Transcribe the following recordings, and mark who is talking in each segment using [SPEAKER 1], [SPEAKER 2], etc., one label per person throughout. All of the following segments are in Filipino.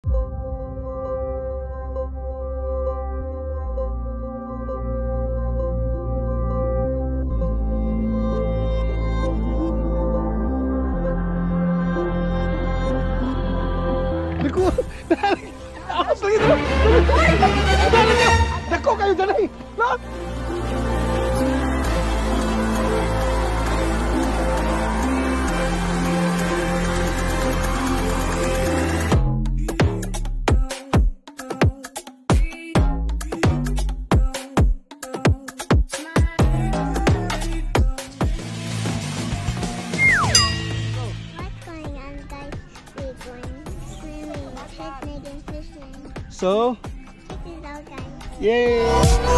[SPEAKER 1] Dako kayo dali. Lahat. So, yay!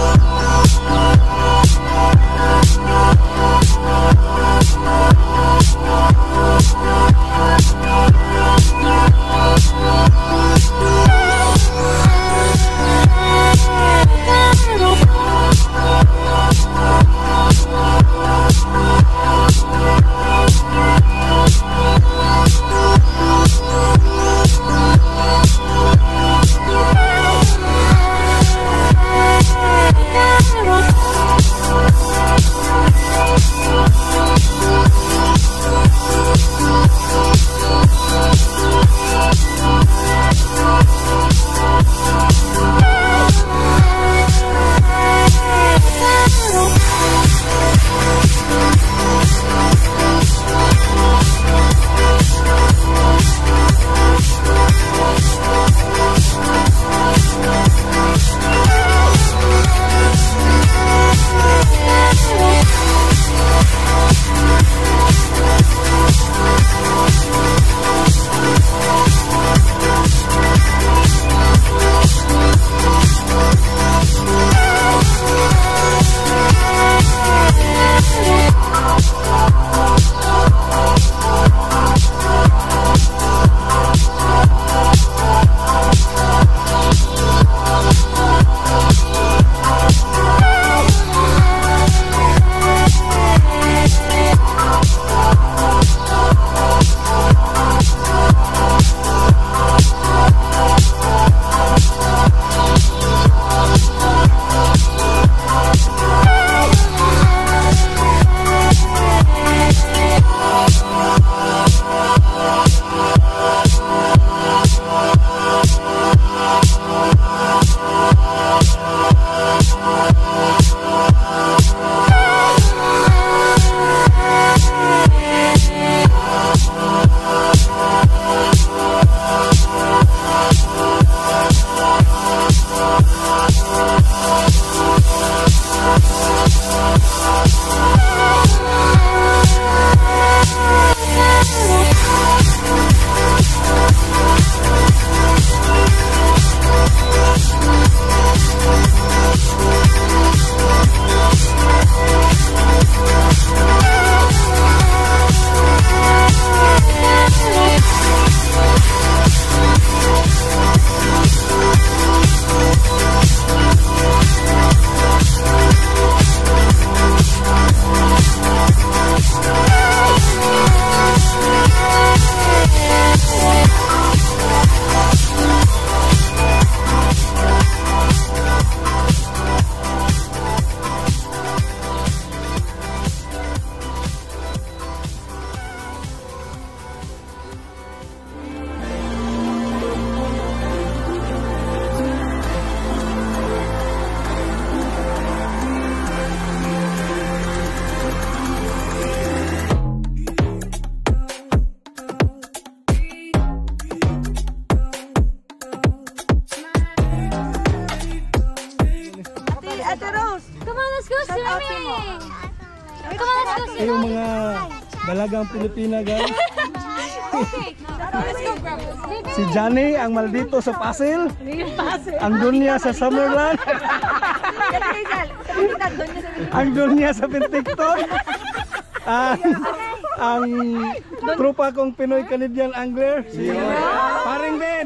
[SPEAKER 1] Yung mga dalagang Pilipina guys. Si Johnny ang maldito sa Pasil. Ang Dunya sa Summerland. Ang Dunya sa Penticton. Ang trupa kong Pinoycan.anglers. Si Paring Ben.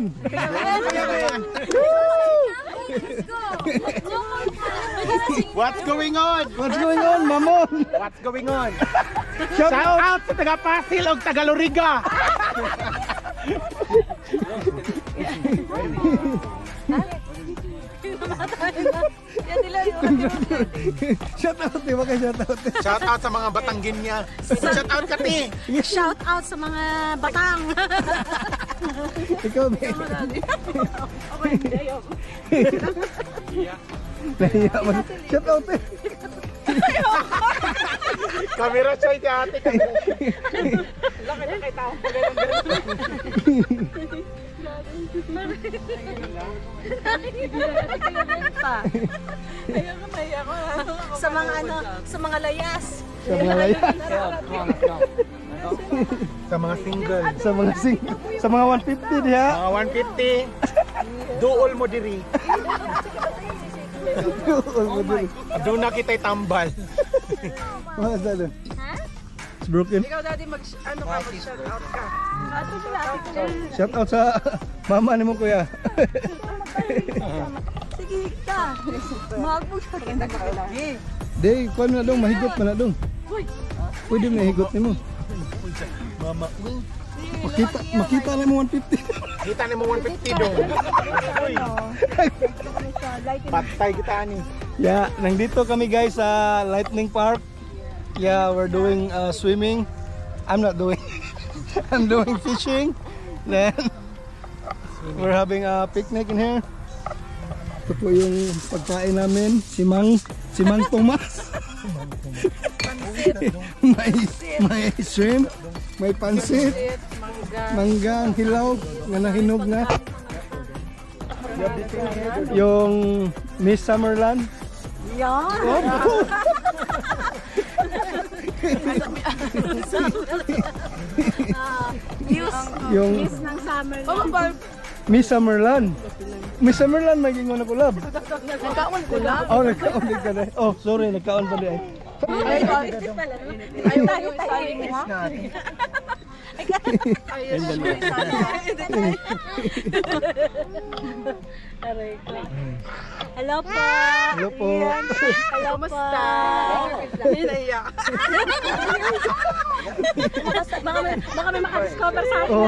[SPEAKER 2] What's going on?
[SPEAKER 1] What's going on, Mamon?
[SPEAKER 2] What's going on?
[SPEAKER 1] Shout
[SPEAKER 2] out sa taga Pasil o taga Loriga.
[SPEAKER 1] Shout out, di ba kayo shout out?
[SPEAKER 2] Shout out sa mga Batanggin niya. Shout out ka, te.
[SPEAKER 3] Shout out sa mga batang.
[SPEAKER 1] Ikaw, be. Nahiya mo. Shout out, eh.
[SPEAKER 2] Camera choy, ti ate.
[SPEAKER 3] Laki na kay tao. Sa mga ano, sa mga layas.
[SPEAKER 1] Sa mga layas.
[SPEAKER 2] Sa mga single.
[SPEAKER 1] Sa mga 150 diha.
[SPEAKER 2] Mga 150. Duol mo diri. Doon na kita'y tambal.
[SPEAKER 1] Mga salo. It's broken.
[SPEAKER 3] Ikaw daddy ano ka, mag-shout out ka.
[SPEAKER 1] Shout out sa mama ni mo kuya.
[SPEAKER 3] Sige ka. Magbuka ka na kalaki.
[SPEAKER 1] Day, paano na dong? Mahigot pa na dong. Pwede mahigot ni mo.
[SPEAKER 2] Mama.
[SPEAKER 1] Makita na mo 150.
[SPEAKER 2] Kita ni mo 150 doon. Patay kita ni.
[SPEAKER 1] Yeah, nandito kami guys sa Lightning Park. Yeah, we're doing swimming. I'm not doing. I'm doing fishing. Then we're having a picnic in here. Ito po yung pagkain namin, si Mang Tomas. may shrimp, may pansit, manggang hilaw na nahinog na. Yung Miss Summerland.
[SPEAKER 3] Yan.
[SPEAKER 1] Yung
[SPEAKER 3] Miss ng summer.
[SPEAKER 1] Miss Summerland. Miss Summerland maging una kulab.
[SPEAKER 3] Nagkaon ko lang.
[SPEAKER 1] Oh, nagkaon din ka na. Oh, sorry, nagkaon pa din.
[SPEAKER 3] Ay, pala. Ay, tayo saling mo. Hello po.
[SPEAKER 1] Hello po.
[SPEAKER 3] Hello po. Hinaya. Baka may makadiscover sa akin.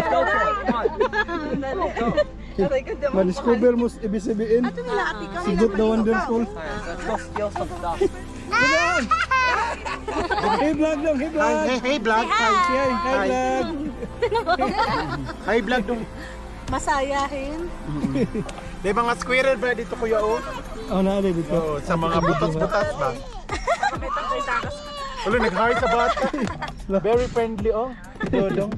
[SPEAKER 1] Ma-discover mo ibig sabihin. Sigot the wonderful. Hey vlog dong, hey vlog.
[SPEAKER 2] Hey vlog.
[SPEAKER 1] Hi vlog.
[SPEAKER 2] Hi vlog dong.
[SPEAKER 3] Masayahin.
[SPEAKER 2] May mga squirrel ba dito kuya o?
[SPEAKER 1] Oh, naali dito.
[SPEAKER 2] Oo, sa mga butas-butas ba? Ulo, nag-hard sa bata. Very friendly oh. Dodong.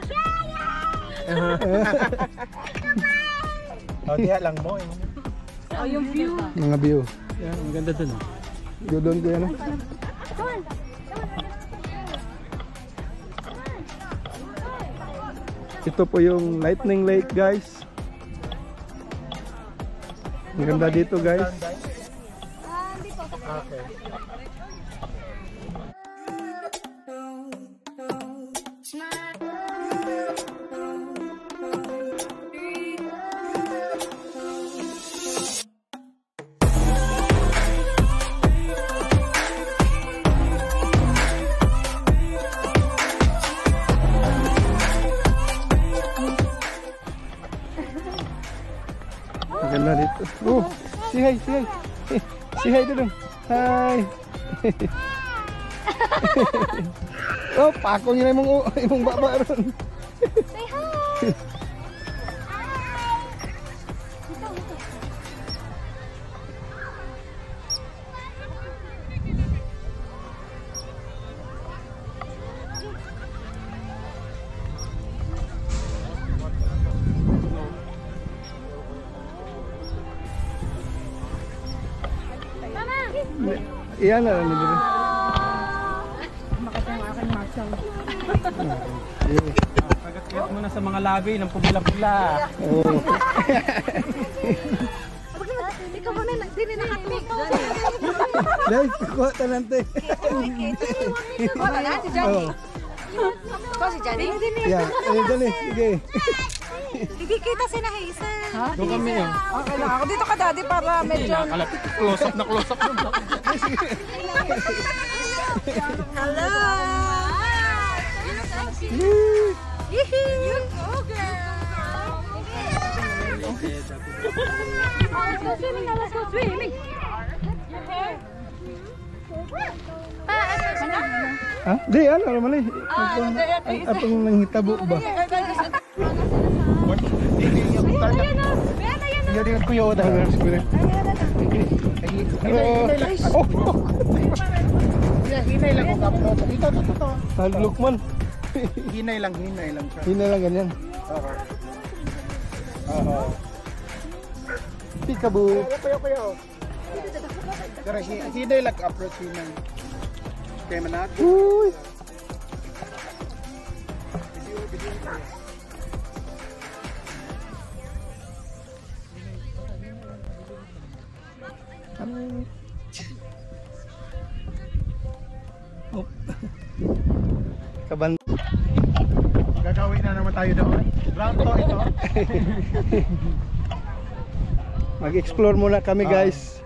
[SPEAKER 2] Oh, diha lang mo.
[SPEAKER 3] Oh, yung view.
[SPEAKER 1] Mga view. Yan, ang ganda dun. Dodon ko yan. Ito po yung Lightning Lake guys. Ang ganda dito guys.
[SPEAKER 2] Okay.
[SPEAKER 1] Ang ganda dito. Oh, say hi, say hi. Say hi dito. Hi. Oh, pakong yun imong baba ron.
[SPEAKER 3] Say hi.
[SPEAKER 1] Iyan na lang dito.
[SPEAKER 3] Makita yung aking marshal.
[SPEAKER 4] Kagat-kagat mo na sa mga labi ng pumila-pula.
[SPEAKER 1] Oh.
[SPEAKER 3] Ikaw mo na, di na nakatik.
[SPEAKER 1] Dahil kuha talante.
[SPEAKER 3] Wala na, si Johnny. Ikaw si Johnny?
[SPEAKER 1] Yeah, dali, sige.
[SPEAKER 3] Hindi kita si Nahisa.
[SPEAKER 4] Doon kami yun.
[SPEAKER 3] Okay lang ako. Dito ka daddy para medyo...
[SPEAKER 4] Close up na close up.
[SPEAKER 3] Hello! You go, girl! Let's go swimming now. Let's go swimming.
[SPEAKER 1] Ha? Di, ano naman eh. Apang nanghitabo ba?
[SPEAKER 2] Iya dengan kuya Oda. Hinay lang kung upload. Ito.
[SPEAKER 1] Lukman.
[SPEAKER 2] Hinay lang siya.
[SPEAKER 1] Hinay lang ganyan. Peekaboo.
[SPEAKER 2] Kuya. Pero hinay lang upload hinay. Kaya manat.
[SPEAKER 1] Uy. Oh. Kaban.
[SPEAKER 2] Gagawin na naman tayo doon. Round 2 ito.
[SPEAKER 1] Mag-explore muna kami guys.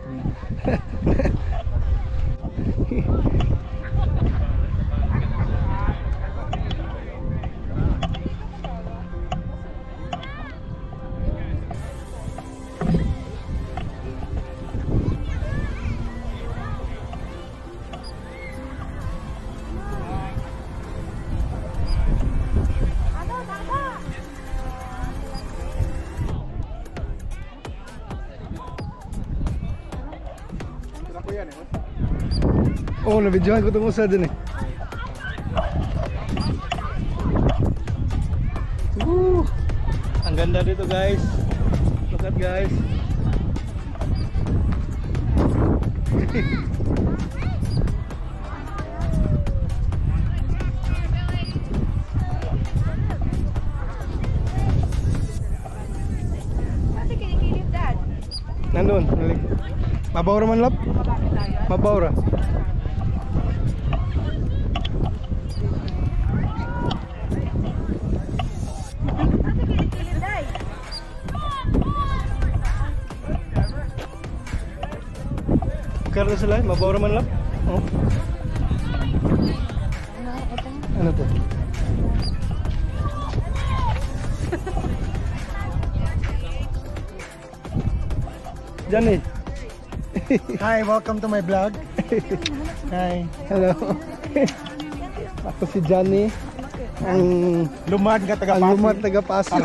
[SPEAKER 1] Oh, nabidyohan ko itong usa dun eh. Ang ganda dito guys. Look at guys. Nandun. Mabawra man lap? Mabawra. Karena sila, mabawra man lap? Oh. Ano to? Johnny.
[SPEAKER 2] Hi, welcome to my vlog. Hi.
[SPEAKER 1] Hello. Ako si Johnny. Ang
[SPEAKER 2] Lumad ka taga
[SPEAKER 1] ang lumad taga Pasig.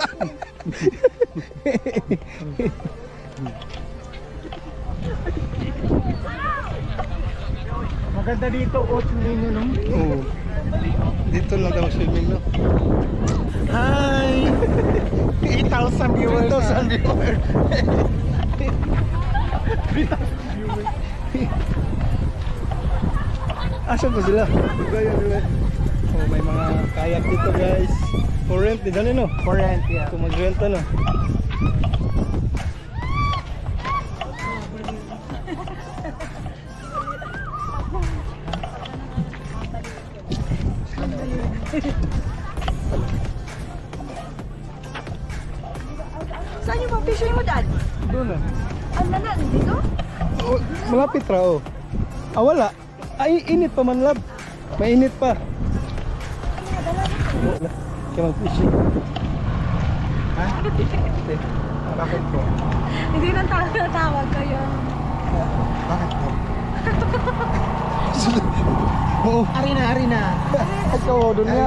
[SPEAKER 2] Maganda dito, swimming nyo, no?
[SPEAKER 1] Oh. Dito lang daw swimming, no?
[SPEAKER 2] Hi! 8,000 viewers.
[SPEAKER 1] 8,000 viewers. Asan pa sila? Gaya nila. Oh, may mga kayak dito guys. For rent, di dali no?
[SPEAKER 2] For rent, yeah.
[SPEAKER 1] Kung mag-renta no?
[SPEAKER 3] Saan yung mga fishing mo, Dad?
[SPEAKER 1] Doon na.
[SPEAKER 3] Ano na? Dito?
[SPEAKER 1] Oh, malapit ra oh. Ah, wala. Ay, init pa man lab. Mainit pa. Wala. Kaya mag-fishing.
[SPEAKER 2] Ha? Bakit po?
[SPEAKER 3] Hindi nang tawag kayo.
[SPEAKER 2] Bakit po?
[SPEAKER 1] Oo.
[SPEAKER 2] Arina.
[SPEAKER 1] Ikaw, doon nga.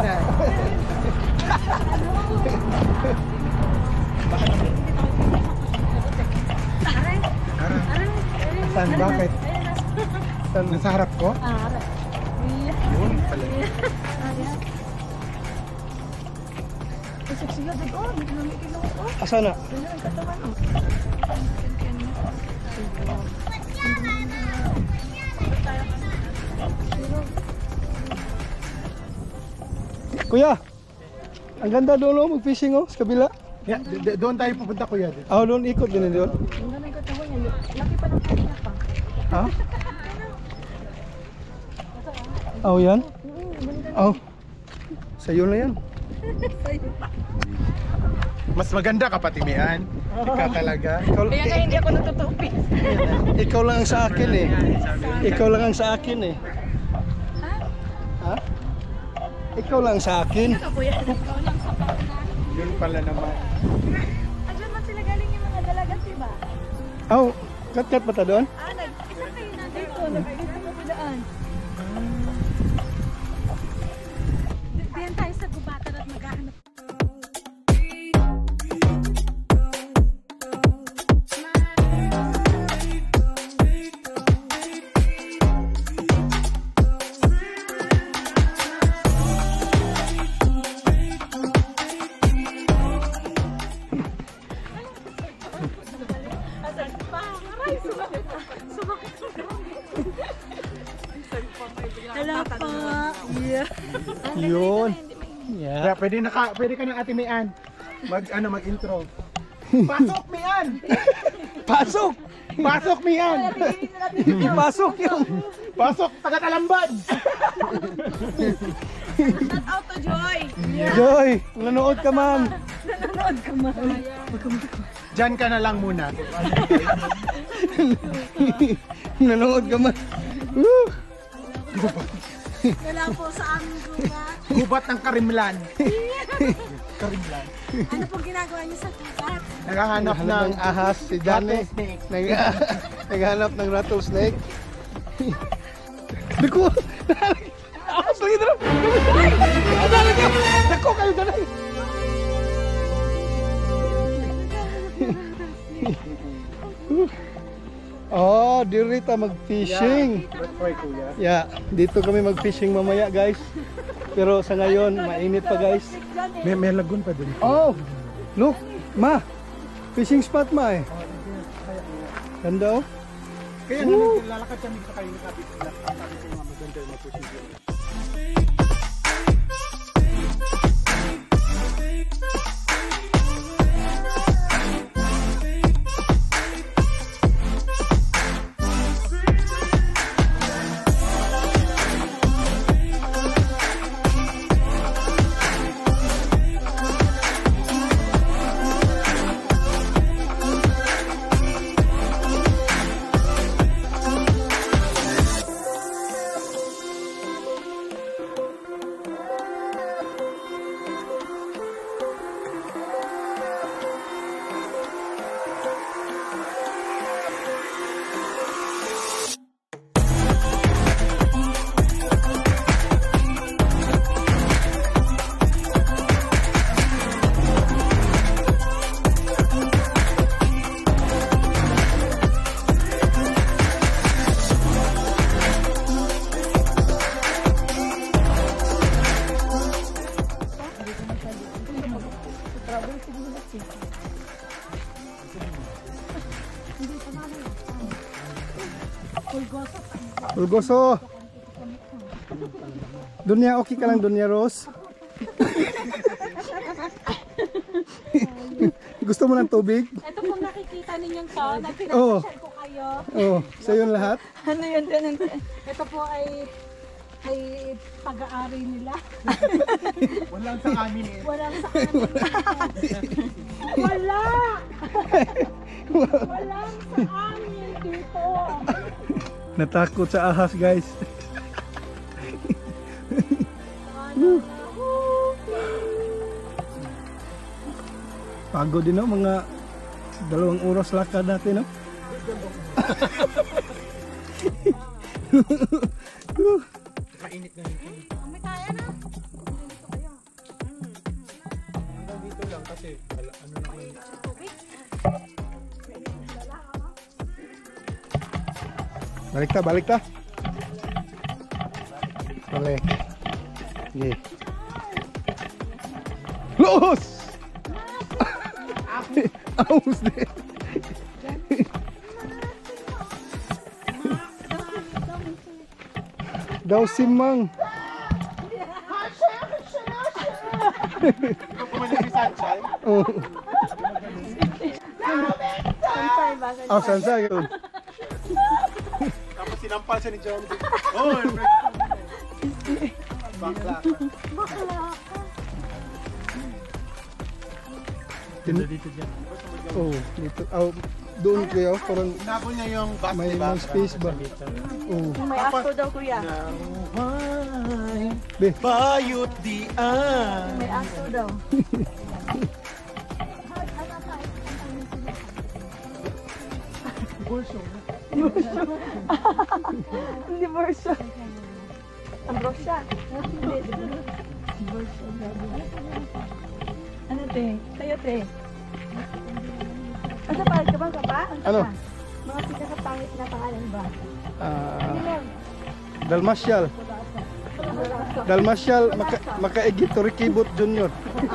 [SPEAKER 2] Saan? Bakit? Saan? Nasa harap ko? Yun pala.
[SPEAKER 1] Asa na? Kuya, ang ganda doon oh, mag-fishing oh, sa kabila.
[SPEAKER 2] Yeah, doon tayo pupunta kuya.
[SPEAKER 1] Ah, doon ikot din doon.
[SPEAKER 3] Laki pa ng kanya pa.
[SPEAKER 1] Ha? Oh, yan? Oh. Sa'yo na yan.
[SPEAKER 2] Mas maganda ka patimian. Ikaw talaga.
[SPEAKER 1] Ikaw,
[SPEAKER 3] Kaya nga hindi ako natutupi.
[SPEAKER 1] ikaw lang ang sa akin eh. Ikaw lang ang sa akin eh. Ha? Ikaw lang sa akin.
[SPEAKER 3] Kuya, ikaw lang sa pagkakas.
[SPEAKER 2] Yun pala naman.
[SPEAKER 3] Andiyan man sila guys.
[SPEAKER 1] Oh, kat ba ta doon?
[SPEAKER 3] Isa kayo nandito. Nagpunta ko pa daan. Diyan tayo sa gubatan at maghahanap. Hello po. Yeah.
[SPEAKER 1] Yun. Yeah.
[SPEAKER 2] Kaya pwede ka ng Ate Mayan. Mag-intro. Pasok, Mayan!
[SPEAKER 1] Pasok!
[SPEAKER 2] Pasok, Mayan!
[SPEAKER 1] Pasok yung!
[SPEAKER 2] Pasok, taga-Talambad!
[SPEAKER 3] Shout out to Joy.
[SPEAKER 1] Joy! Nanonood ka man!
[SPEAKER 3] Nanonood ka man.
[SPEAKER 2] Diyan ka na lang muna.
[SPEAKER 1] Nanonood ka man! Woo!
[SPEAKER 3] Wala po sa aming gubat.
[SPEAKER 2] Gubat ng Karimlan. Karimlan.
[SPEAKER 3] Ano pong ginagawa niyo sa gubat?
[SPEAKER 2] Naghahanap ng
[SPEAKER 1] ahas si Jane.
[SPEAKER 2] rattlesnake.
[SPEAKER 1] Naghanap ng rattlesnake. Naku! Ahas lagi na lang! Naku kayo na lang! Oh, dito ta mag-fishing. Yeah, dito kami mag-fishing mamaya, guys. Pero sa ngayon, mainit pa, guys.
[SPEAKER 2] May lagoon pa dun.
[SPEAKER 1] Oh, look, ma. Fishing spot, ma eh. Ganda oh.
[SPEAKER 2] Kaya nga lalakad kami sa kayo sabi ko mga maganda na position.
[SPEAKER 1] Ulgoso. Dunya, okay ka lang, Dunya Rose? Gusto mo ng tubig?
[SPEAKER 3] Ito pong nakikita ninyong to,
[SPEAKER 1] Oo.
[SPEAKER 3] nagpinapasyal ko kayo.
[SPEAKER 1] Oh, sa yun lahat?
[SPEAKER 3] Ano yun? Ito po ay pag-aari nila.
[SPEAKER 2] Walang sa amin eh.
[SPEAKER 3] Walang sa amin. Wala! Walang sa amin dito.
[SPEAKER 1] Natakot sa ahas, guys. Pagod din, no? Mga 2 oras lakad natin, no?
[SPEAKER 2] Mainit na rin.
[SPEAKER 3] May kaya na.
[SPEAKER 2] Hanggang dito lang kasi ano na kayo.
[SPEAKER 1] Balik ta, balik ta. Balik. Okay. Los! Aus din. Daw si Mang.
[SPEAKER 2] Pumunta si Sanchay.
[SPEAKER 1] Oh.
[SPEAKER 3] Sansay ba?
[SPEAKER 1] Oh, sansa yun.
[SPEAKER 2] Tapos sinampal siya ni John. Oh, bakla.
[SPEAKER 3] Bakla ka.
[SPEAKER 2] Dito dyan.
[SPEAKER 1] Oh, dito. Oh, doon kayo. Parang
[SPEAKER 2] Inabol niya yung bus,
[SPEAKER 1] may
[SPEAKER 2] diba?
[SPEAKER 1] space ba? Oh.
[SPEAKER 3] May asto daw kuya.
[SPEAKER 1] Be.
[SPEAKER 2] Bayot dian.
[SPEAKER 3] May asto daw. Hindi version. Ambrosia. Ano te? Kayo te? Ano pa? Kabang ka pa?
[SPEAKER 1] Ano?
[SPEAKER 3] Mga pinakapangit na pangalan ba?
[SPEAKER 1] Dalmasyal. Dalmasyal, makaigit Rikibot Junior.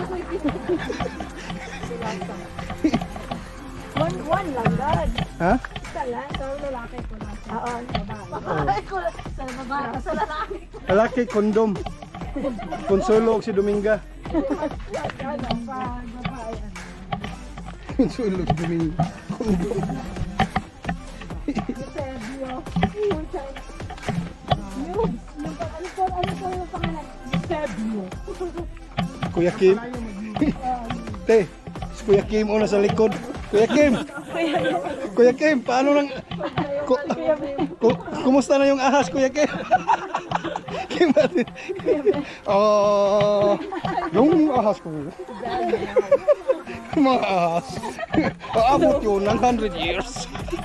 [SPEAKER 3] One lang, God.
[SPEAKER 1] Ha?
[SPEAKER 3] Isa lang. Sa lalaki ko lang. Oo. Babae ko lang. Sa babae. Sa lalaki.
[SPEAKER 1] Lalaki, kondom. Konsulo si Dominga. Konsulo si Dominga. Kondom.
[SPEAKER 3] Ano po yung pangalan? Sebio.
[SPEAKER 1] Kuya Kim. Te, si Kuya Kim una sa likod. Kuya Kim. Kuya Kim, paano nang kumusta na yung ahas, Kuya Kim? Kim natin. Yung ahas ko. Mga ahas. Aabot yun ng 100 years.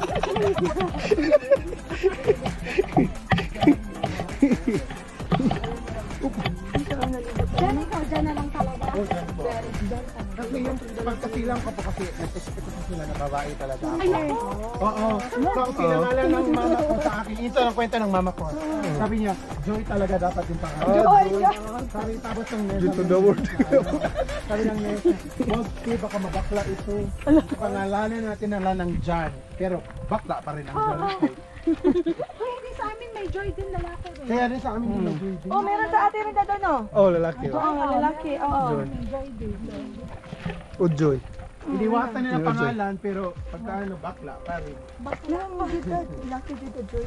[SPEAKER 3] Diyan ikaw, dyan na lang talaga.
[SPEAKER 2] Kasi yung pagkasilang ko po kasi nagtitipito sila na babae talaga ako. Oo. So sinalala ng mama ko sa akin. Ito ang kwento ng mama ko. Sabi niya, Joy talaga dapat yung pangalan.
[SPEAKER 3] Joy!
[SPEAKER 2] Sabi tapos ng nesa.
[SPEAKER 1] Dito the word.
[SPEAKER 2] Sabi ng nesa, wag baka mabakla ito. Pangalanan natin na lang ng John. Pero bakla pa rin ang John.
[SPEAKER 3] Hindi sa amin may Joy din lalaki rin.
[SPEAKER 2] Kaya rin sa amin yung Joy din.
[SPEAKER 3] Oh, meron sa ate rin dito, no?
[SPEAKER 1] Oh, lalaki.
[SPEAKER 3] Oo, lalaki. Oo.
[SPEAKER 1] Joy. Ujoy.
[SPEAKER 2] Iniwasan nila pangalan pero pagka ano bakla pa rin.
[SPEAKER 3] Bakla mo dito. Lalaki dito, Joy.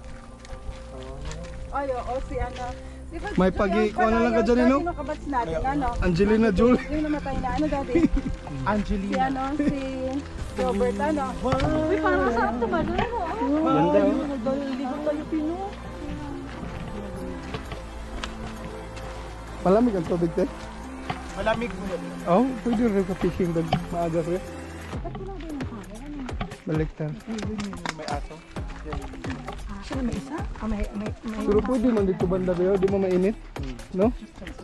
[SPEAKER 3] Ay, oo, si ano. Di ba,
[SPEAKER 1] May pagi, kuha na lang ka dyan, no?
[SPEAKER 3] Sino kabats natin, ano?
[SPEAKER 1] Angelina Jolie.
[SPEAKER 3] Yung namatay na, ano dati? Si
[SPEAKER 2] Angelina.
[SPEAKER 3] ano, si Robert, ano? Uy, parang masarap naman, ano?
[SPEAKER 1] Ganda, oh.
[SPEAKER 3] Nagdaliligot tayo, Pino.
[SPEAKER 1] Malamig ang tubig, te.
[SPEAKER 2] Malamig po.
[SPEAKER 1] Oh, pwede rin ka fishing dag maaga rin. Baliktad.
[SPEAKER 2] May aso.
[SPEAKER 3] Siya na may isa? Ah, may
[SPEAKER 1] Pero pwede man dito banda kayo, di mo mainit. No?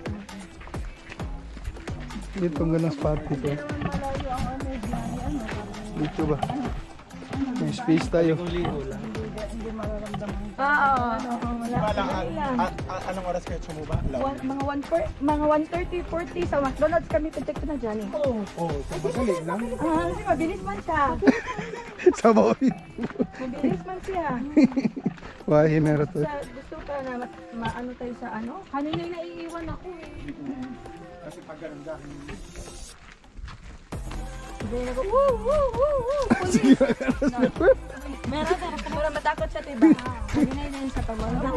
[SPEAKER 1] Dito ang ganang spot dito. Dito ba? May space tayo.
[SPEAKER 2] Anong oras kayo sumuba?
[SPEAKER 3] Mga 1:30, 40 sa McDonald's kami pintek na dyan eh.
[SPEAKER 2] Oo, madali lang.
[SPEAKER 3] Kasi mabilis man siya.
[SPEAKER 1] Sabaw.
[SPEAKER 3] Mabilis man siya.
[SPEAKER 1] Wah, hinero to.
[SPEAKER 3] Gusto ka na maano tayo sa ano? Kanina yung naiiwan ako eh.
[SPEAKER 2] Kasi pag ganun dahil.
[SPEAKER 3] Woo! Police! Meron matakot siya, diba? Kanina yun sa pamamagitan.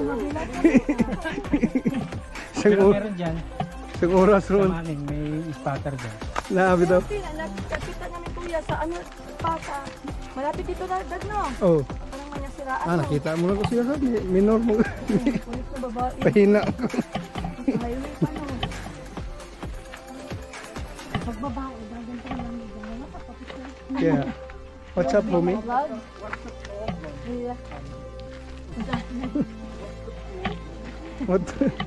[SPEAKER 4] Meron dyan.
[SPEAKER 1] Isang oras
[SPEAKER 4] Sa
[SPEAKER 1] ron.
[SPEAKER 4] maning may spatter dyan.
[SPEAKER 1] Naabi daw.
[SPEAKER 3] Nagkapita namin kuya sa ano, pata. Malapit dito na, no?
[SPEAKER 1] Oh.
[SPEAKER 3] Parang may nasiraan.
[SPEAKER 1] Ah, nakita mo na ko siya sa minor mo.
[SPEAKER 3] Pulis na babae.
[SPEAKER 1] Pahina.
[SPEAKER 3] Highway pa no. Pag babae, gaganto na namin.
[SPEAKER 1] Yeah. What's up, homie? What?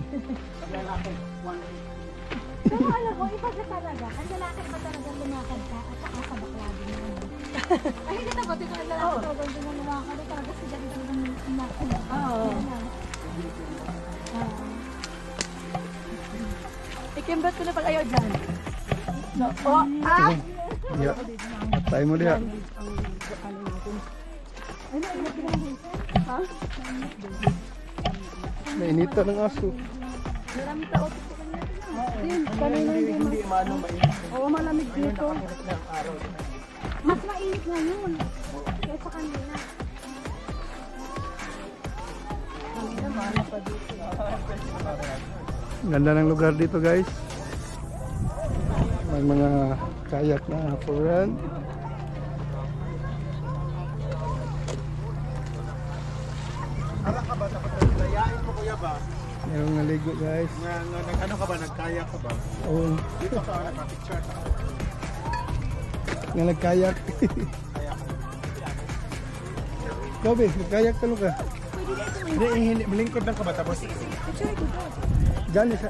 [SPEAKER 3] Pero alam mo, iba ka talaga. Ang lalaki pa talaga lumakad ka at saka sa bakla din naman. Ay, hindi na ba? Dito ang lalaki talaga din na lumakad. Talaga si Daddy talagang lumakad. Oo. Ikimbat ko na pala ayaw dyan. No. Oh, ah!
[SPEAKER 1] Yeah. Tayo mo diha.
[SPEAKER 3] Ha?
[SPEAKER 1] Nainita ng aso.
[SPEAKER 3] Maraming tao dito kanina. Kanina hindi
[SPEAKER 2] maano mainit.
[SPEAKER 3] Oo, malamig dito.
[SPEAKER 2] Ng araw.
[SPEAKER 3] Mas mainit ngayon. Kaysa kanina. Kanina, mahala pa dito.
[SPEAKER 1] Ganda ng lugar dito, guys. May mga kayak na for rent.
[SPEAKER 2] Ara ka ba dapat dayain mo kuya ba?
[SPEAKER 1] Mayroong naligo, guys.
[SPEAKER 2] Ano ka ba nagkaya ka ba?
[SPEAKER 1] Oh,
[SPEAKER 2] Dito ka nagpa-picture ka.
[SPEAKER 1] nga nagkayak. Gabi, magkayak ka ka.
[SPEAKER 2] Hindi, malingkod lang ka ba? Tapos,
[SPEAKER 1] Diyan sa...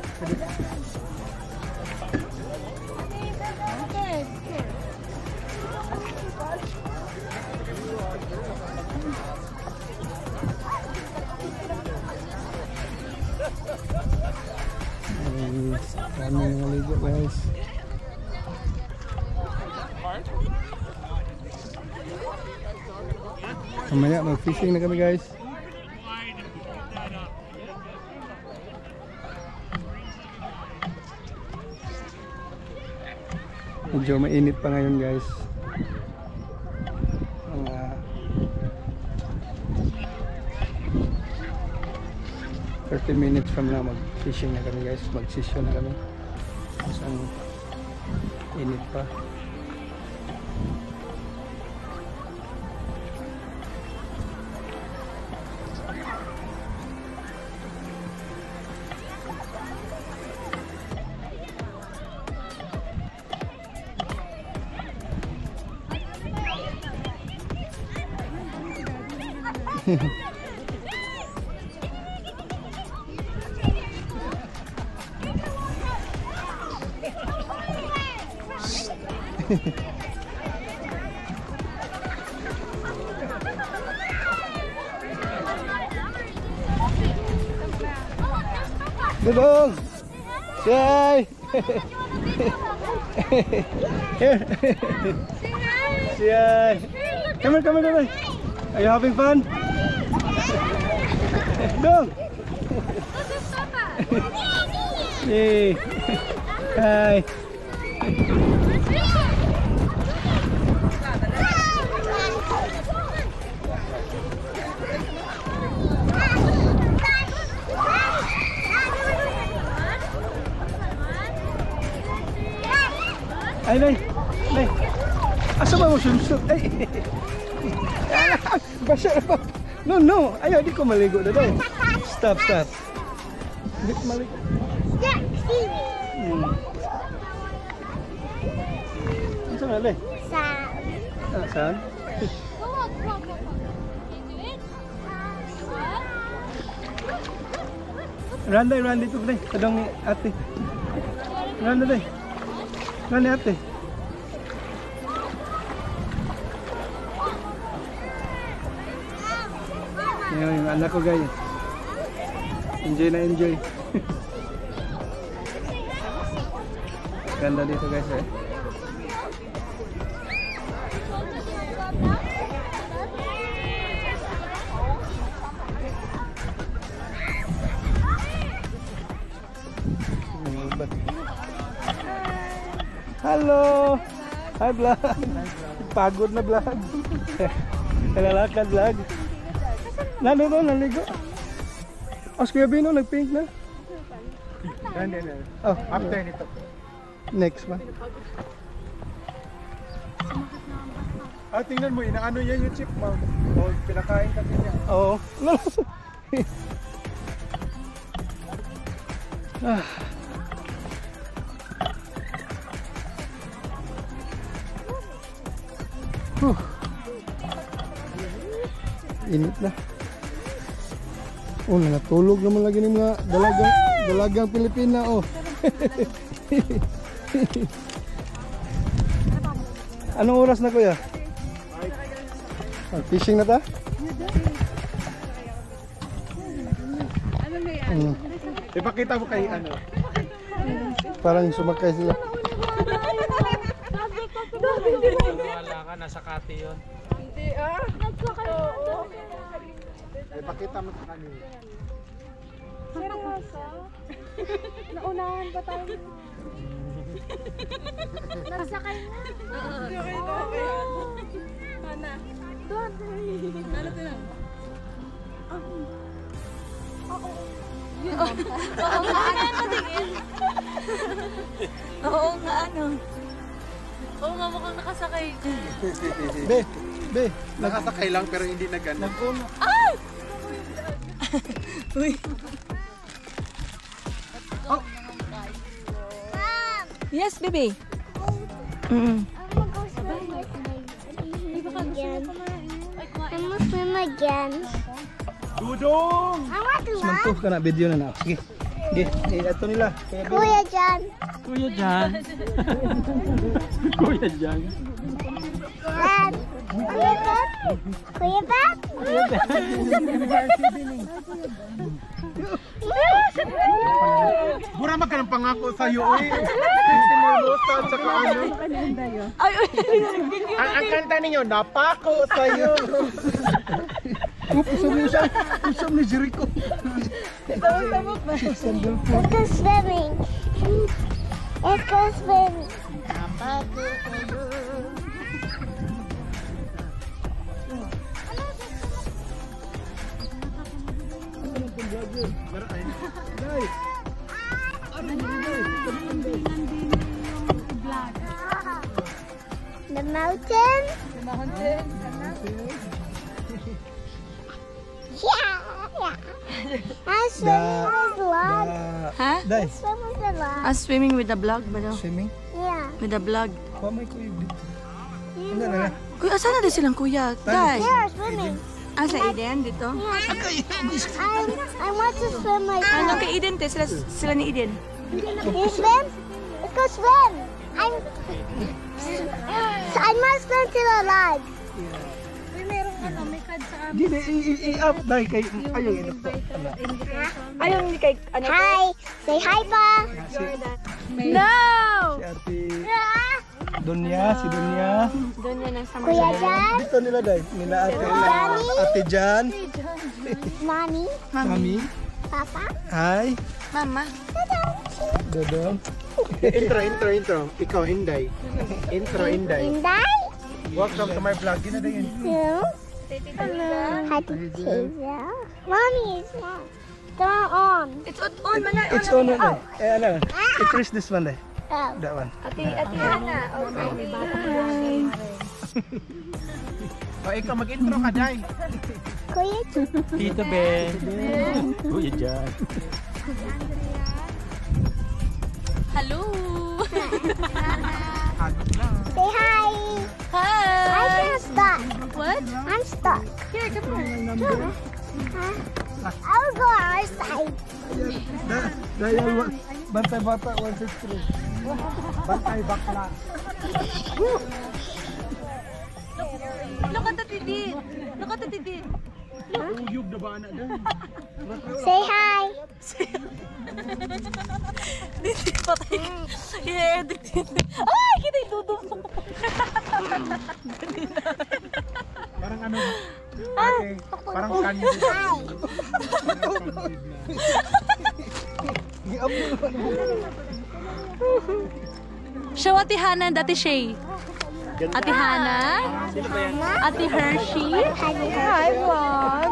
[SPEAKER 1] Kami naligo guys. Mamaya mag-fishing na kami guys. Medyo mainit pa ngayon guys. Mga 30 minutes from now mag-fishing na kami guys. Mag-session na kami. Isang init pa. Dudong! Say! Here! Say! Come here! Are you having fun? Dong! Yay! Hi! Ay, nay! Nay! Asa ba mo swimsuit? Ay! Basa na. No! Ayaw, di ko maligo na daw. Stop! Di ko maligo. Saan na, Lay? Saan? Randay ito, Lay. Kadang ni ate. Randay. Rani ate. Yan yung anak ko guys. Enjoy. Ganda dito guys eh. Hello! Hi vlog! Pagod na vlog! Nalalakad vlog! Naligo! Os Kuya Bino, nag-pink na?
[SPEAKER 2] Hindi.
[SPEAKER 1] Oh,
[SPEAKER 2] After nito.
[SPEAKER 1] next one.
[SPEAKER 2] Tingnan mo, inaano niya yung chipmunk. O, pinakain kasi niya.
[SPEAKER 1] Oo. Init na. Oh, natulog naman lagi ng mga dalagang Pilipina. Oh. Anong oras na kuya? Fishing na ta?
[SPEAKER 2] Ipakita mo kay ano.
[SPEAKER 1] Parang sumakay sila.
[SPEAKER 4] Wala ka, nasa kati yun.
[SPEAKER 3] Hindi
[SPEAKER 2] Ipakita mo sa kanila.
[SPEAKER 3] seryoso? Naunahan pa tayo. Nagsakay na. Mana? Doon. Ano ito lang? Oo nga, ano? Oo nga, mukhang nakasakay.
[SPEAKER 1] Be,
[SPEAKER 2] Nakasakay lang pero hindi na gano'n.
[SPEAKER 3] Ay! Uy.
[SPEAKER 1] Oh.
[SPEAKER 3] Yes, baby. want to swim again.
[SPEAKER 2] Dudong!
[SPEAKER 3] I want to
[SPEAKER 1] Mantuh ka na video na na. Sige. Sige. Ito nila.
[SPEAKER 3] Kuya Jan.
[SPEAKER 4] Kuya Jan. Kuya Jan.
[SPEAKER 3] Dad. Kuya Beb. Kuya Beb.
[SPEAKER 2] Bura ka ng pangako sa'yo eh. Sinulutan tsaka ano. Ang kanta ninyo, napako sa'yo.
[SPEAKER 1] Usap ni Jericho.
[SPEAKER 3] Let's go swimming. Let's go swimming. The mountain? The mountain? Yeah! I swim with the log.
[SPEAKER 5] Huh?
[SPEAKER 1] Dai.
[SPEAKER 3] Swim with the log.
[SPEAKER 5] Swimming with the vlog ba daw?
[SPEAKER 1] Swimming.
[SPEAKER 3] Yeah.
[SPEAKER 5] With the vlog.
[SPEAKER 1] Pamay ko yung dito. Ano na?
[SPEAKER 5] Kuya, asan na din silang kuya? Guys.
[SPEAKER 3] They're swimming.
[SPEAKER 5] Ah, sa Eden dito?
[SPEAKER 3] I want to swim like
[SPEAKER 5] Ano
[SPEAKER 3] that.
[SPEAKER 5] kay Eden te? Sila ni Eden.
[SPEAKER 3] You swim? Let's go swim. I must swim to the log.
[SPEAKER 1] Gini, i-up dahil kay ayaw ito.
[SPEAKER 5] Ayaw ni kay ano?
[SPEAKER 3] Hi. Say hi pa.
[SPEAKER 5] No!
[SPEAKER 1] Si Ate Dunya, si Dunya.
[SPEAKER 5] Doon yan ang sama.
[SPEAKER 3] Kuya Jan.
[SPEAKER 1] Dito nila dahil. Nila
[SPEAKER 3] Johnny.
[SPEAKER 1] Ate Jan.
[SPEAKER 3] Mommy.
[SPEAKER 1] Mami.
[SPEAKER 3] Papa.
[SPEAKER 1] Hi.
[SPEAKER 5] Mama.
[SPEAKER 1] Dodong.
[SPEAKER 2] Intro. Ikaw, Inday. Inday.
[SPEAKER 3] Inday.
[SPEAKER 2] Welcome to my vlog. Gina din.
[SPEAKER 3] Hello. Hi, Tita. Mommy is not. Turn on.
[SPEAKER 5] It's on man na.
[SPEAKER 1] It's on na. Ano? I-press this one dahil.
[SPEAKER 3] Oh.
[SPEAKER 1] That one.
[SPEAKER 5] Ate Hana.
[SPEAKER 2] O, ikaw mag-intro ka, Day.
[SPEAKER 3] Kuya
[SPEAKER 4] Tito Ben. Kuya Jan.
[SPEAKER 5] Hello.
[SPEAKER 3] Say hi.
[SPEAKER 5] Hi.
[SPEAKER 3] I'm stuck.
[SPEAKER 5] What?
[SPEAKER 3] I'm stuck.
[SPEAKER 5] Here, come on.
[SPEAKER 3] I'll go outside.
[SPEAKER 1] Dahil bantay bata 163.
[SPEAKER 2] Bantay bakla.
[SPEAKER 5] Look at the titi. Look at the titi.
[SPEAKER 2] Uyog na ba na doon?
[SPEAKER 3] Say hi.
[SPEAKER 5] Titi patay. I-edit din. Ay, kita yung dudong mo.
[SPEAKER 2] Parang ano? Ate, parang kanyo.
[SPEAKER 5] Show Ate Hana and Ate Shay. Ate Hana. Ate Hershey. Hi, vlog.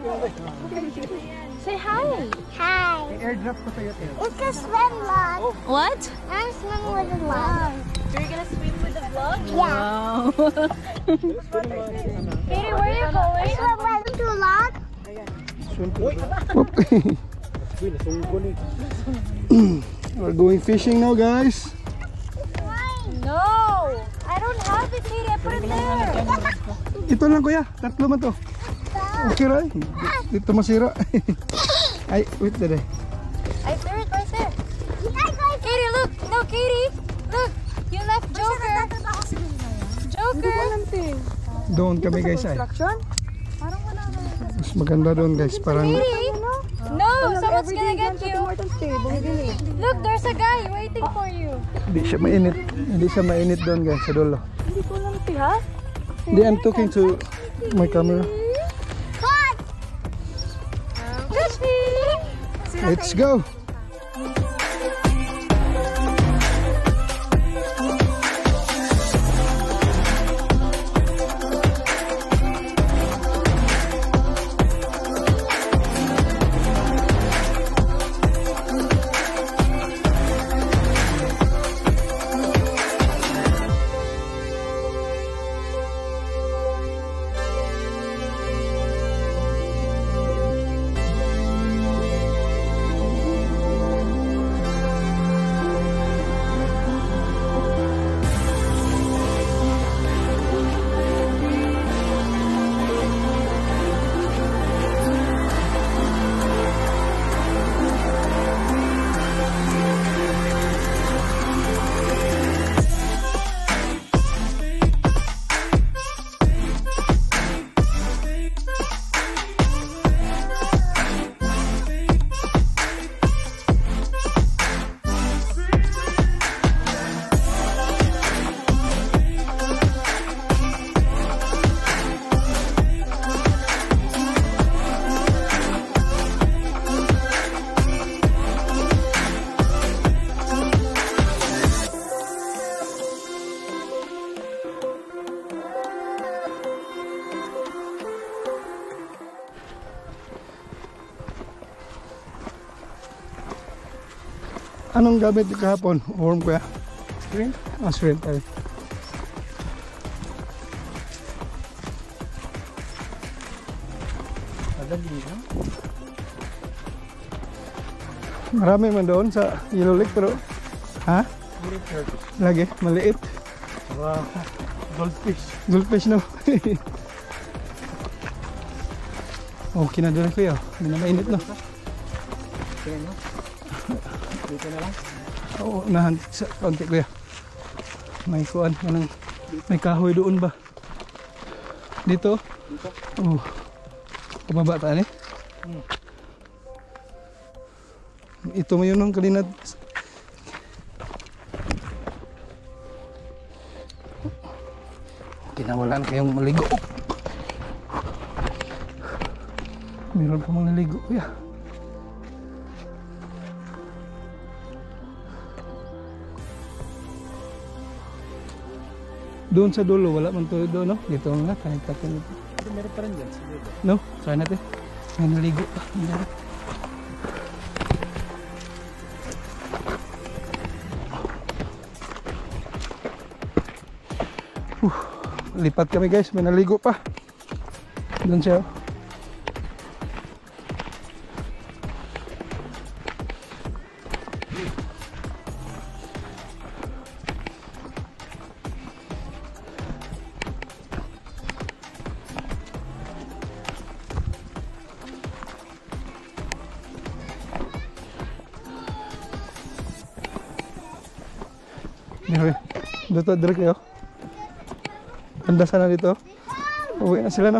[SPEAKER 5] Say hi.
[SPEAKER 3] Hi.
[SPEAKER 2] I-airdrop ko sa'yo, Teo.
[SPEAKER 3] It's a swim log.
[SPEAKER 5] What?
[SPEAKER 3] I'm swimming with the log.
[SPEAKER 5] You're gonna swim with the vlog?
[SPEAKER 3] Yeah.
[SPEAKER 5] Wow.
[SPEAKER 3] Katie, where are you going? Swim with the log.
[SPEAKER 1] We're going fishing now, guys.
[SPEAKER 5] No! I don't have it, Katie. I put it there.
[SPEAKER 1] Ito lang kuya, tatlo man to. Okay right? Dito masira. Ay, wait dere.
[SPEAKER 5] I threw it right there. Katie, look! No, Katie! Look! You left Joker! Joker!
[SPEAKER 1] Doon kami guys ay. Mas maganda doon guys, parang
[SPEAKER 5] Katie! No! Someone's gonna get you! Look, there's a guy waiting for you!
[SPEAKER 1] hindi siya mainit. Hindi siya mainit doon guys, sa dulo.
[SPEAKER 5] Hindi ko lang ha?
[SPEAKER 1] Hindi, I'm talking to my camera. Let's go! Anong gamit niyo kahapon? Worm kuya?
[SPEAKER 2] Shrimp?
[SPEAKER 1] Ah, shrimp ay.
[SPEAKER 2] Madali lang.
[SPEAKER 1] Marami man doon sa Yellow Lake pero ha? Lagi, maliit.
[SPEAKER 2] Wow. Goldfish.
[SPEAKER 1] Goldfish no. Okay na doon kuya. Hindi na mainit no.
[SPEAKER 2] Tingnan mo. Dito na lang.
[SPEAKER 1] Oo, nahan sa konti kuya. May kuan, may kahoy doon ba? Dito?
[SPEAKER 2] Dito.
[SPEAKER 1] Oo. Pababa tayo eh. Ito mo yun nung kanina. Tinawalan kayong maligo. Meron pa mga naligo kuya. Doon sa dulo, wala man tuloy doon, no? Dito nga, kanit-takin ito.
[SPEAKER 2] Pero meron pa rin dyan. Sige.
[SPEAKER 1] No? Try natin. May naligo pa. Lipat kami guys, may naligo pa. Doon siya. Dito, direct kayo. Ganda sana dito. Uwi na sila no.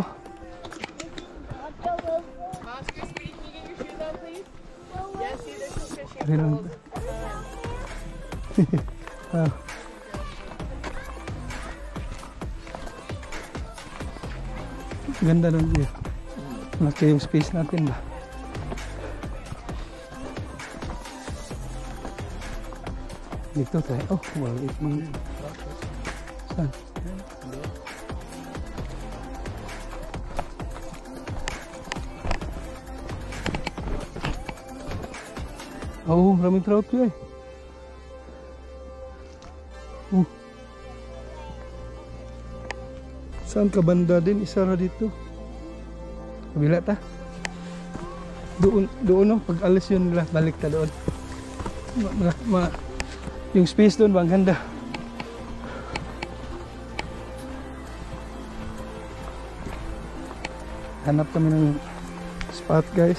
[SPEAKER 1] Ah. Ganda nun dia. Laki yung space natin ba. Dito tayo. Oh, maliit man. Saan? Oh, maraming trout ko eh. Saan ka banda din? Isa na dito. Kabila ta. Doon no, pag alis yun nila, balik ta doon. Yung space doon bang ganda. Hanap kami ng spot guys.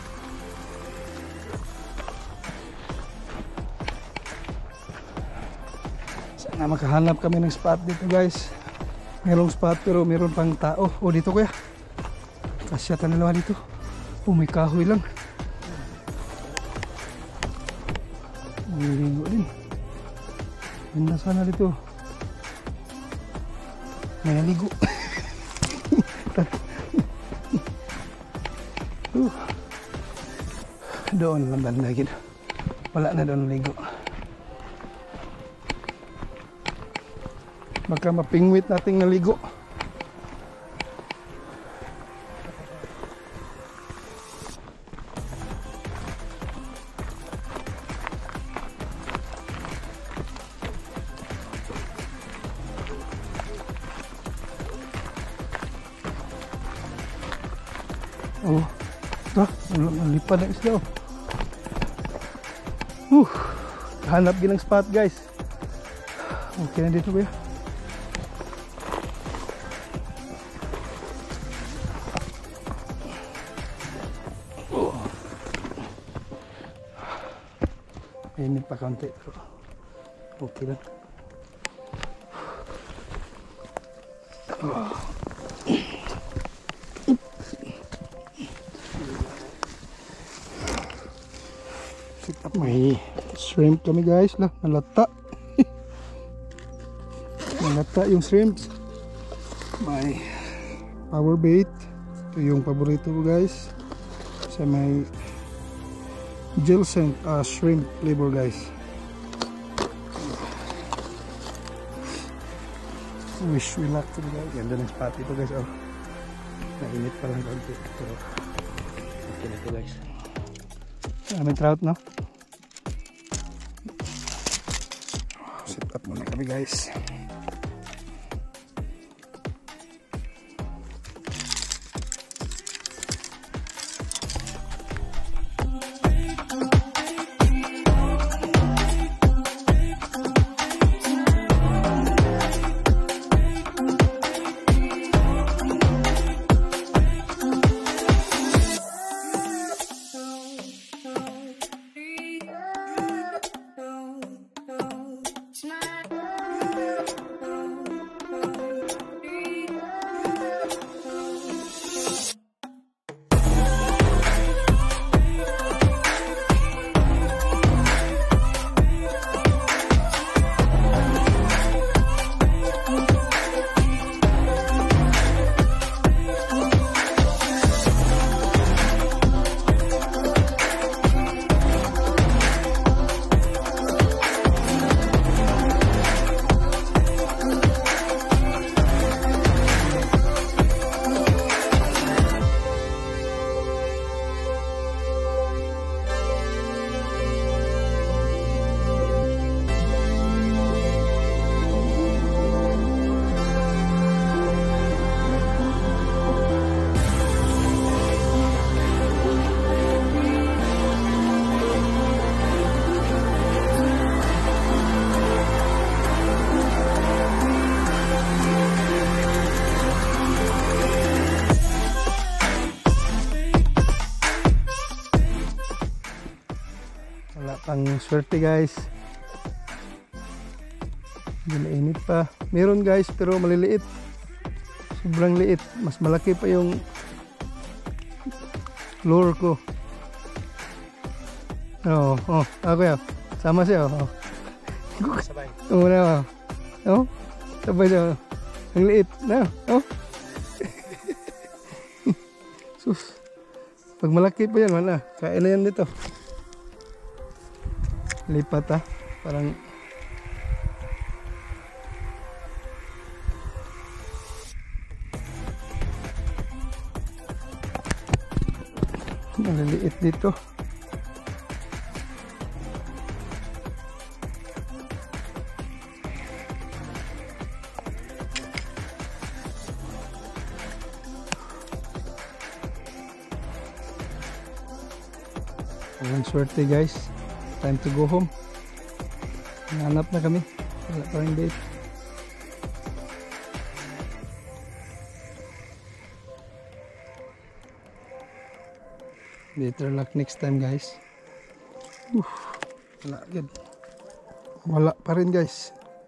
[SPEAKER 1] Sana makahanap kami ng spot dito guys. Merong spot pero meron pang tao. Oh dito kuya. Kasya tanalawa dito. Oh may kahoy lang. Ligo din. Ganda sana dito. May naligo. Doon lang banda gid. Wala na doon ligo. Baka mapingwit nating naligo. Oh, lipad na isla. Hanap ginang spot guys. Okay na dito kuya. Init pa konti pero okay lang. May shrimp kami guys lah, nalata. Nalata yung shrimps. May power bait. Ito yung paborito ko guys. Sa may gel scent shrimp flavor guys. Wish we luck to guys. Ganda ng spot ito guys. Oh, nainit pa lang konti pero okay na ito guys. May trout no? kami guys. Wala pang swerte guys. Ginait pa. Meron guys pero maliliit. Sobrang liit. Mas malaki pa yung lure ko. Oh, ako yan. Sama siya. Oh.
[SPEAKER 2] Sabay.
[SPEAKER 1] Muna. Oh. Sabay siya. Ang liit. Na. Oh. Sus. Pag malaki pa yan, wala. Kain na yan dito. Lipat parang maliliit dito. Ang swerte guys. Time to go home. Hanap na kami. Wala pa rin date. Better luck next time guys. Wala good. Wala pa rin guys.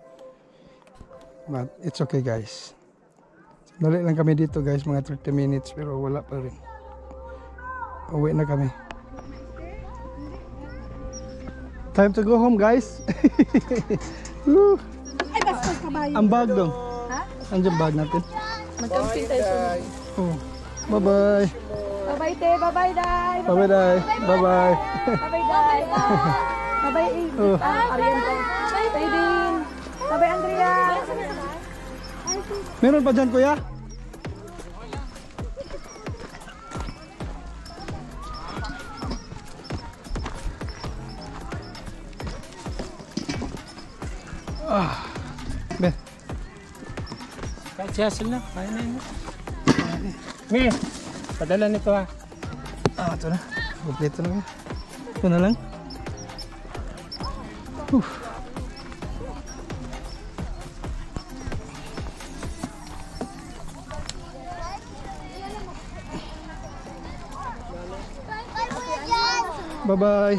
[SPEAKER 1] But it's okay guys. Dali lang kami dito guys. Mga 30 minutes pero wala pa rin. Uwi na kami. Time to go home guys.
[SPEAKER 3] Ay, bastos kabayo.
[SPEAKER 1] Ang bag dong.
[SPEAKER 3] Ha?
[SPEAKER 1] Andiyan bag natin.
[SPEAKER 3] Mag-camping tayo sa
[SPEAKER 1] Oh. Bye bye.
[SPEAKER 3] Bye-bye, te. Bye-bye, Day.
[SPEAKER 1] Bye bye Day. Bye bye.
[SPEAKER 3] Bye-bye, Day. Bye-bye,
[SPEAKER 1] Oh.
[SPEAKER 3] Ariel. Bye, Din. Bye-bye, Andrea.
[SPEAKER 1] Meron pa dyan kuya? Ben.
[SPEAKER 4] Kahit si Hazel na, kaya na yun. Ngayon, padala nito ha.
[SPEAKER 1] Ito na. Kompleto na. Ito na lang. Bye-bye.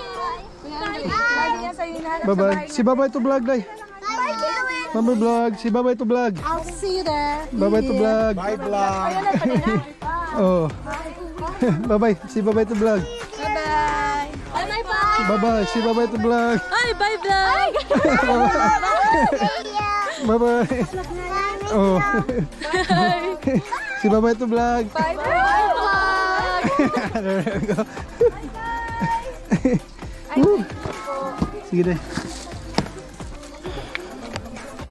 [SPEAKER 1] Bye-bye. Si Bye-bye to vlog, Day. Bye-bye vlog. Si Bye-bye to vlog.
[SPEAKER 3] I'll see you there.
[SPEAKER 1] Bye-bye to vlog.
[SPEAKER 2] Bye vlog.
[SPEAKER 1] Oh. Bye-bye. Si Bye-bye to vlog.
[SPEAKER 5] Bye-bye. Bye-bye.
[SPEAKER 1] Bye-bye. Si Bye-bye to vlog.
[SPEAKER 5] Ay, bye vlog.
[SPEAKER 1] Bye-bye. Oh. Si Bye-bye to vlog.
[SPEAKER 5] Bye vlog.
[SPEAKER 1] There we go. Sige, Day.